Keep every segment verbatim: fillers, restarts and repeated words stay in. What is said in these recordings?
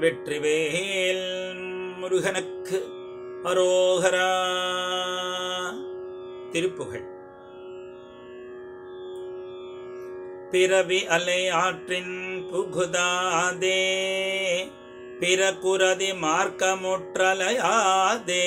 வெற்றிவேல் முருகனுக்கு அரோகரா. திருப்புகழ். பிறவி அலை ஆற்றின் புகுதாதே, பிறகுரதி மார்க்கமுற்றலையாதே.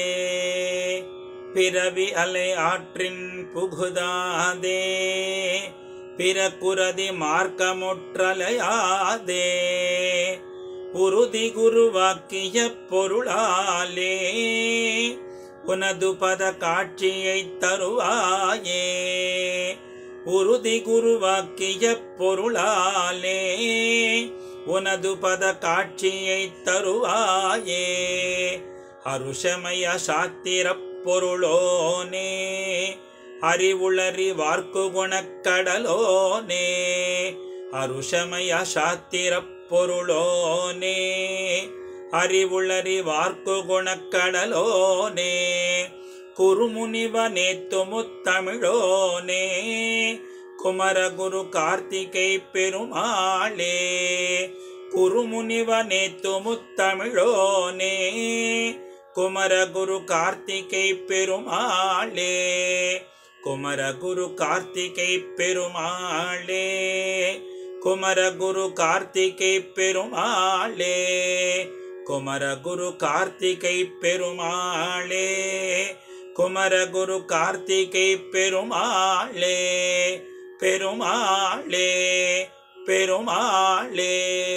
பிறவி அலை ஆற்றின் புகுதாதே, பிறகுரதி மார்க்கமுற்றலையாதே. உறுதி குருவாக்கிய பொருளாலே உனது பத காட்சியை தருவாயே. உறுதி குருவாக்கிய பொருளாலே உனது பத காட்சியை தருவாயே. அருஷமய சாத்திர பொருளோனே, அறிவுளறி வார்க்கு குணக்கடலோனே. அருஷமய சாத்திர பொருளோனே, அறிவுளறி வார்க்கு குணக்கடலோனே. குருமுனிவனே துமுத்தமிழோனே, குமரகுரு கார்த்திகை பெருமாளே. குருமுனிவனே துமுத்தமிழோனே, குமரகுரு கார்த்திகை பெருமாளே. குமரகுரு கார்த்திகை பெருமாளே, குமரகுரு கார்த்திகை பெருமாளே. குமரகுரு கார்த்திகை பெருமாளே, குமரகுரு கார்த்திகை பெருமாளே. பெருமாளே பெருமாளே.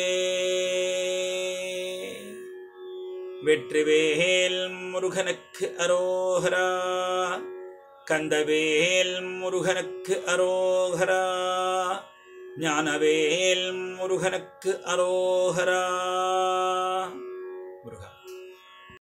வெற்றிவேல் முருகனுக்கு அரோகரா. கந்தவேல் முருகனுக்கு அரோகரா. ஞானவேல் முருகனுக்கு அரோகரா. முருகா.